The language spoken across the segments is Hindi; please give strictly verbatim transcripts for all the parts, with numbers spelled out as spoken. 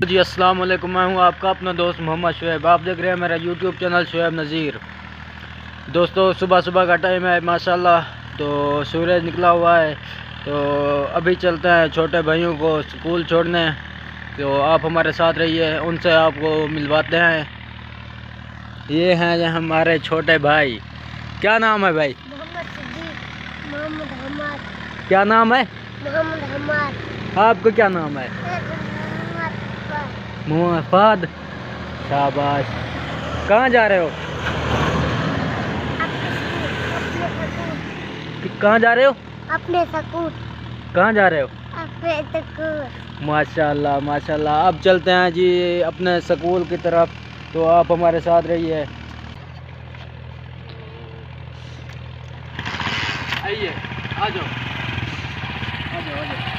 जी अस्सलाम वालेकुम, मैं हूं आपका अपना दोस्त मोहम्मद शुएब। आप देख रहे हैं मेरा यूट्यूब चैनल शुएब नज़ीर। दोस्तों, सुबह सुबह का टाइम है माशाल्लाह, तो सूरज निकला हुआ है। तो अभी चलते हैं छोटे भाइयों को स्कूल छोड़ने। तो आप हमारे साथ रहिए, उनसे आपको मिलवाते हैं। ये हैं ये हमारे छोटे भाई। क्या नाम है भाई? मोहम्मद सिद्दीक। मोहम्मद हमाद। क्या नाम है? मोहम्मद हमाद। आपको क्या नाम है? मोहम्मद फहद। शाबाश। कहाँ जा रहे हो? कहाँ जा रहे हो? अपने स्कूल। कहाँ जा रहे हो? अपने स्कूल। माशाल्लाह माशाल्लाह। अब चलते हैं जी अपने स्कूल की तरफ, तो आप हमारे साथ रहिए। आइए, आ जाओ आ जाओ आ जाओ।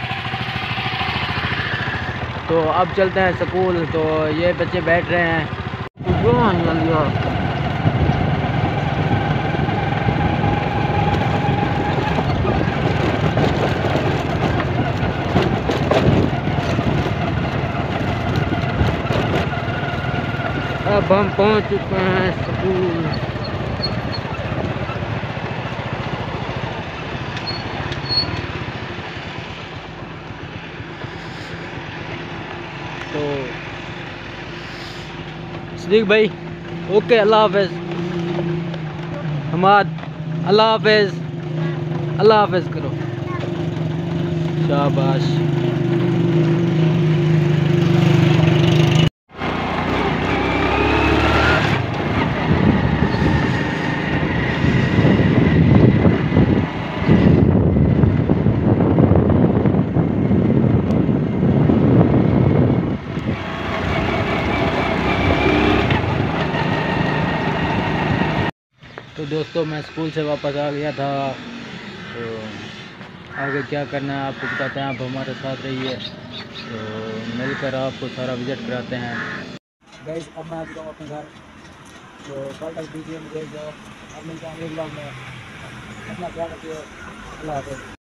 तो अब चलते हैं स्कूल। तो ये बच्चे बैठ रहे हैं। अब हम पहुंच चुके हैं स्कूल। तो सिद्दीक भाई, ओके, अल्लाह हाफिज। हमाद, अल्लाह हाफिज। अल्लाह हाफिज करो। शाबाश। तो दोस्तों, मैं स्कूल से वापस आ गया था। तो आगे क्या करना है आपको बताते हैं, आप हमारे साथ रहिए। तो मिलकर आपको सारा विजिट कराते हैं। गाइस, अब मैं आ चुका हूँ अपने घर। तो कल तक दीजिए मुझे जो अब मिलते हैं अगले ब्लॉग में। अपना ख्याल रखिए। अल्लाह हाफ़िज़।